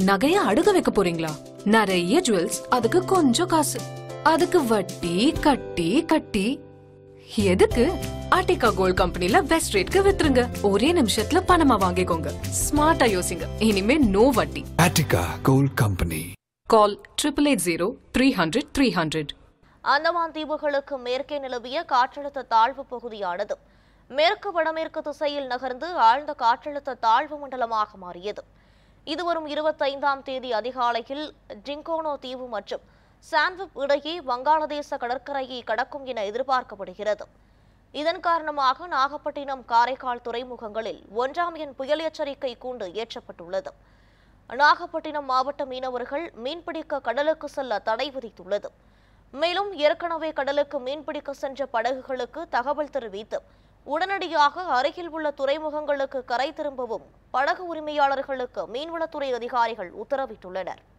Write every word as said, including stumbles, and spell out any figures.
நகைய அடுக்க வைக்க போறீங்களா? நிறைய ஜுவல்ஸ், அதுக்கு கொஞ்சம் காசு, அதுக்கு வட்டி கட்டி கட்டி எதுக்கு? ஆர்டிகா கோல்ட் கம்பெனில பெஸ்ட் ரேட்க்கு வித்துருங்க. ஒரே நிமிஷத்துல பணமா வாங்கிக்கோங்க. ஸ்மார்ட்டா யோசிங்க. இனிமே நோ வட்டி. Aarthika gold company. Call triple eight zero three hundred three hundred. Andaman தீவுகளுக்கு மேற்கே நிலவிய காற்றழுத்த தாழ்வு பகுதியானது மேற்கு வடமேற்கு திசையில் நகர்ந்து ஆழ்ந்த காற்றழுத்த தாழ்வு மண்டலமாக மாறியது. இது வரும் இருபத்தைந்தாம் தேதி அதிகாலையில் டிங்கோனோ தீவு மற்றும் சான்விப் இடையே வங்காளதேச கடற்கரையை கடக்கும் என எதிர்பார்க்கப்படுகிறது. இதன் காரணமாக நாகப்பட்டினம், காரைக்கால் துறைமுகங்களில் ஒன்றாம் எண் புயல் எச்சரிக்கை கூண்டு ஏற்றப்பட்டுள்ளது. நாகப்பட்டினம் மாவட்ட மீனவர்கள் மீன்பிடிக்க கடலுக்கு செல்ல தடை விதித்துள்ளது. மேலும் ஏற்கனவே கடலுக்கு மீன்பிடிக்க சென்ற படகுகளுக்கு தகவல் தெரிவித்து உடனடியாக அருகில் உள்ள துறைமுகங்களுக்கு கரை திரும்பவும் படகு உரிமையாளர்களுக்கு மீன்வளத்துறை அதிகாரிகள் உத்தரவிட்டுள்ளனர்.